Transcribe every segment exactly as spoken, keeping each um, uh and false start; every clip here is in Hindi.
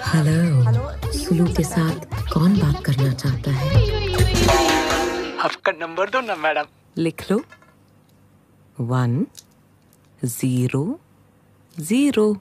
हेलो, सुलू के साथ कौन बात करना चाहता है? आपका नंबर दो ना मैडम। लिख लो, one zero zero.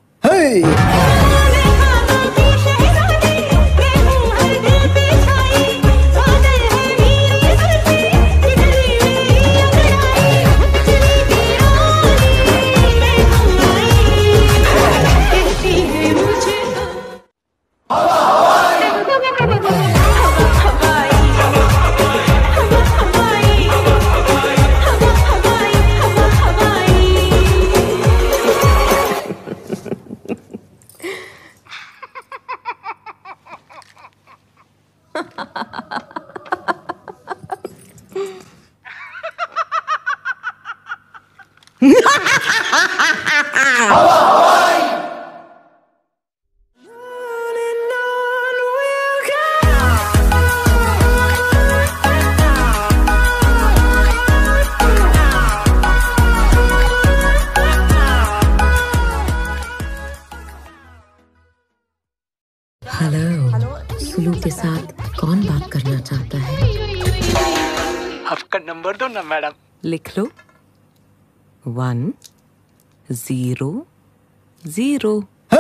Hello, Sulu के साथ कौन बात करना चाहता है? आपका नंबर दो ना मैडम। लिख लो, one zero zero.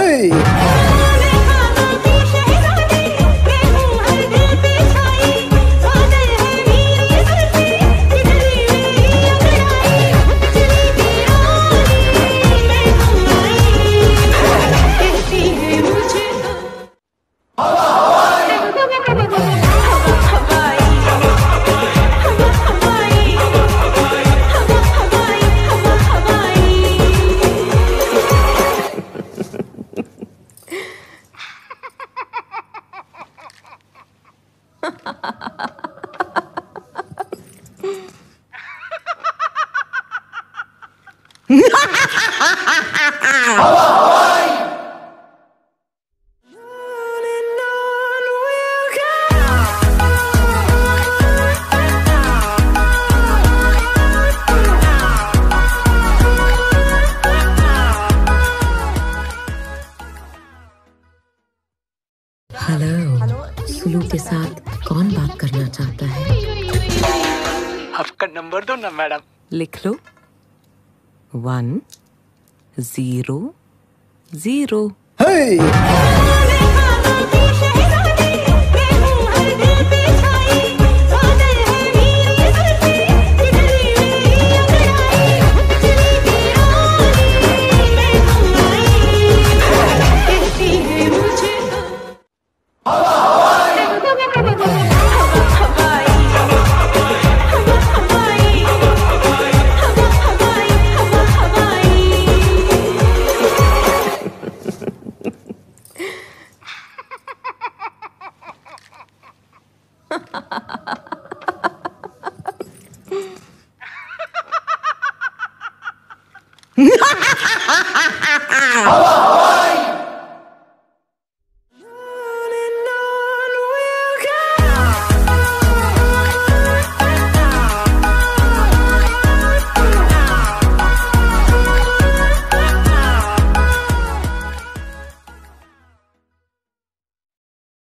Hello, Sulu के साथ कौन बात करना चाहता है? आपका नंबर दो ना मैडम। लिख लो, वन जीरो जीरो। Ha